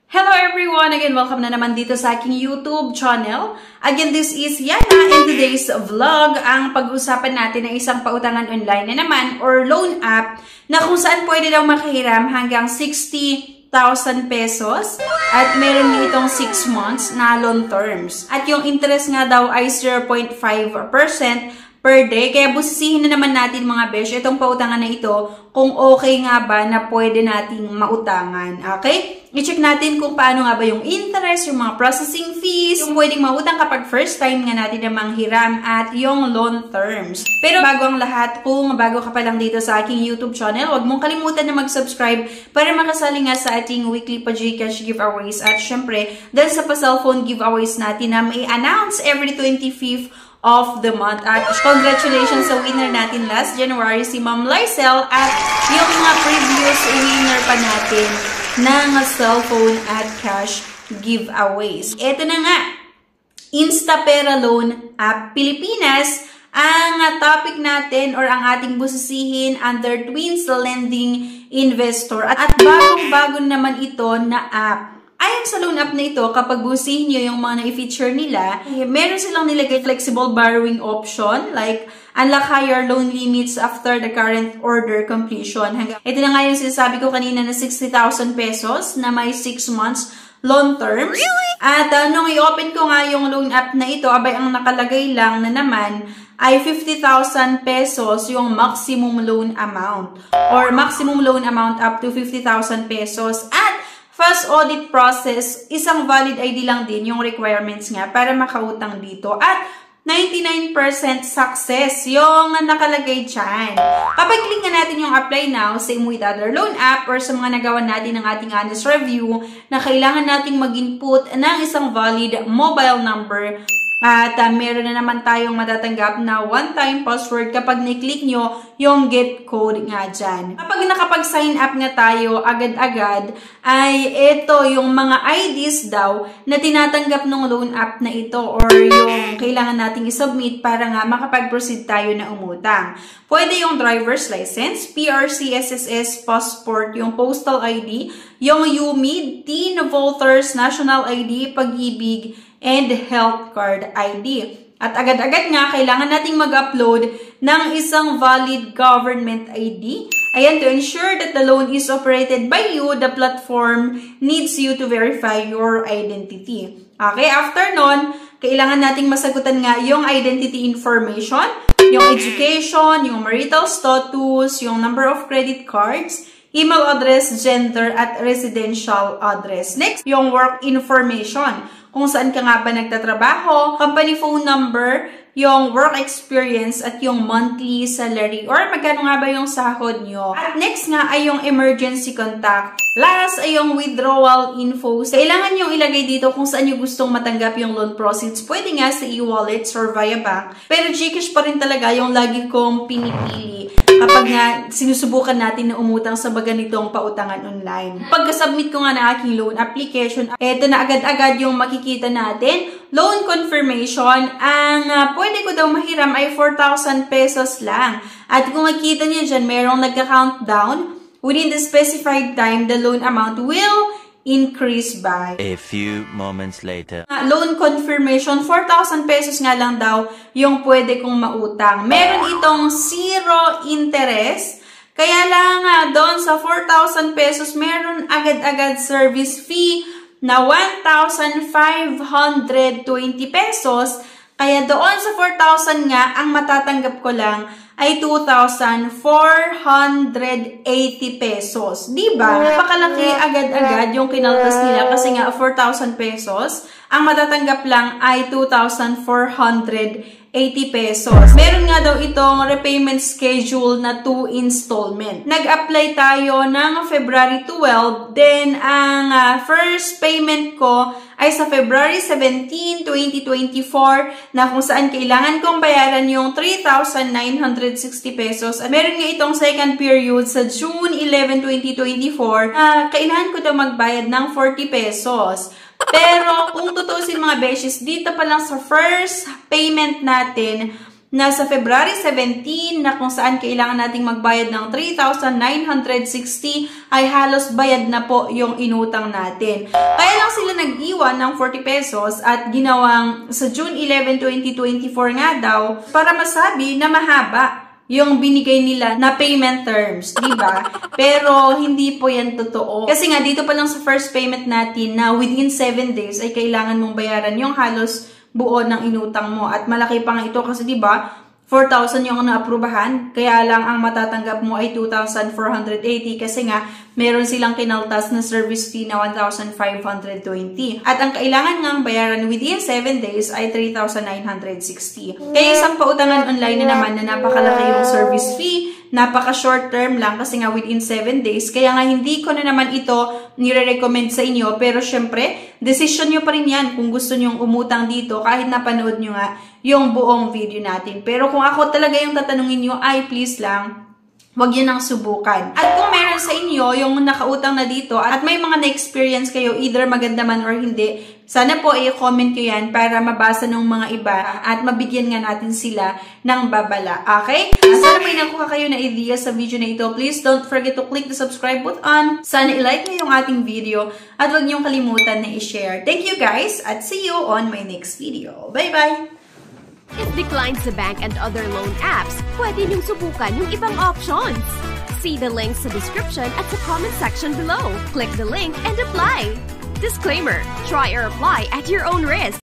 Hello everyone! Again, welcome na naman dito sa aking YouTube channel. Again, this is Yana and today's vlog. Ang pag-uusapan natin ay isang pautangan online na naman or loan app na kung saan pwede daw makahiram hanggang 60,000 pesos at meron din itong 6 months na loan terms. At yung interest nga daw ay 0.5% per day. Kaya busisihin na naman natin mga besh itong pautangan na ito kung okay nga ba na pwede nating mautangan. Okay? I-check natin kung paano nga ba yung interest, yung mga processing fees, yung pwedeng mautang kapag first time nga natin na manghiram at yung loan terms. Pero bago ang lahat, kung bago ka pa lang dito sa aking YouTube channel, huwag mong kalimutan na mag-subscribe para makasali nga sa ating weekly pa-Gcash giveaways. At syempre, dahil sa pa-cellphone giveaways natin na may announce every 25th of the month. At congratulations sa winner natin last January, si Ma'am Lysel, at yung mga previous winner pa natin ng cellphone at cash giveaways. Ito na nga, Instapera Loan App Pilipinas, ang topic natin or ang ating busisihin under Twins Lending Investor. At bagong-bago naman ito na app. Ayon sa loan app na ito, kapag busihin nyo yung mga na-feature nila, meron silang nilagay flexible borrowing option, like unlock higher loan limits after the current order completion. Ito na nga yung sinasabi ko kanina na 60,000 pesos na may 6 months loan terms. Really? At nung i-open ko nga yung loan app na ito, abay ang nakalagay lang na naman ay 50,000 pesos yung maximum loan amount or maximum loan amount up to 50,000 pesos. At fast audit process, isang valid ID lang din yung requirements nga para makautang dito. At 99% success yung nakalagay dyan. Kapag click na natin yung apply now, same with other loan app or sa mga nagawa natin ng ating honest review na kailangan nating mag-input ng isang valid mobile number. At meron na naman tayong matatanggap na one-time password kapag ni-click nyo yung get code nga dyan. Kapag nakapag-sign up nga tayo agad-agad, ay ito yung mga IDs daw na tinatanggap ng loan app na ito or yung kailangan nating isubmit para nga makapag-proceed tayo na umutang. Pwede yung driver's license, PRC, SSS, passport, yung postal ID, yung UMID, teen voters, national ID, pag-ibig, and health card ID. At agad-agad nga, kailangan nating mag-upload ng isang valid government ID. Ayan, to ensure that the loan is operated by you, the platform needs you to verify your identity. Okay, after nun, kailangan nating masagutan nga yung identity information, yung education, yung marital status, yung number of credit cards, email address, gender, at residential address. Next, yung work information. Kung saan ka nga ba nagtatrabaho, company phone number, yung work experience, at yung monthly salary, or magkano nga ba yung sahod nyo. At next nga ay yung emergency contact. Last ay yung withdrawal info. Kailangan yung ilagay dito kung saan nyo gustong matanggap yung loan proceeds. Pwede nga sa e-wallets or via bank. Pero Gcash pa rin talaga yung lagi kong pinipili kapag nga sinusubukan natin na umutang sa ganitong pautangan online. Pagka-submit ko nga ng aking loan application, eto na agad-agad yung makikita natin. Loan confirmation, ang pwede ko daw mahiram ay 4,000 pesos lang. At kung makikita niyo dyan, merong nagka-countdown. Within the specified time, the loan amount will increase by a few moments later. Loan confirmation, 4,000 pesos nga lang daw yung pwede kong mautang. Meron itong zero interest. Kaya lang doon sa 4,000 pesos, meron agad-agad service fee na 1,520 pesos. Kaya doon sa 4,000 nga, ang matatanggap ko lang ay 2,480 pesos. Diba? Napakalaki agad-agad yung kinaltas nila kasi nga 4,000 pesos. Ang matatanggap lang ay 2,480 pesos. Meron nga daw itong repayment schedule na 2 installment. Nag-apply tayo ng February 12. Then, ang first payment ko ay sa February 17, 2024 na kung saan kailangan kong bayaran yung 3,960 pesos. At meron nga itong second period sa June 11, 2024 na kailangan ko daw magbayad ng 40 pesos. Pero kung tutusin mga beshes, dito pa lang sa first payment natin, nasa February 17 na kung saan kailangan nating magbayad ng 3,960 ay halos bayad na po yung inutang natin. Kaya lang sila nag-iwan ng 40 pesos at ginawang sa June 11, 2024 nga daw para masabi na mahaba yung binigay nila na payment terms, diba? Pero hindi po yan totoo. Kasi nga dito pa lang sa first payment natin na within 7 days ay kailangan mong bayaran yung halos buo ng inutang mo. At malaki pa nga ito kasi diba, 4,000 yung naaprubahan, kaya lang ang matatanggap mo ay 2,480 kasi nga meron silang kinaltas na service fee na 1,520. At ang kailangan ngang bayaran within 7 days ay 3,960. Kaya isang pautangan online na naman na napakalaki yung service fee, napaka short term lang kasi nga within 7 days. Kaya nga hindi ko na naman ito nire-recommend sa inyo. Pero syempre, decision nyo pa rin yan kung gusto nyong umutang dito kahit napanood nyo nga yung buong video natin. Pero kung ako talaga yung tatanungin nyo, ay please lang, huwag yun ang subukan. At kung meron sa inyo yung nakautang na dito at may mga na-experience kayo, either maganda man or hindi, sana po i-comment nyo yan para mabasa ng mga iba at mabigyan nga natin sila ng babala. Okay? Sana may nakuha kayo na idea sa video na ito. Please don't forget to click the subscribe button. Sana i-like nyo yung ating video at huwag nyo kalimutan na i-share. Thank you guys at see you on my next video. Bye-bye! If declined sa bank and other loan apps, pwede niyong subukan yung ibang options. See the links sa description at sa comment section below. Click the link and apply. Disclaimer, try or apply at your own risk.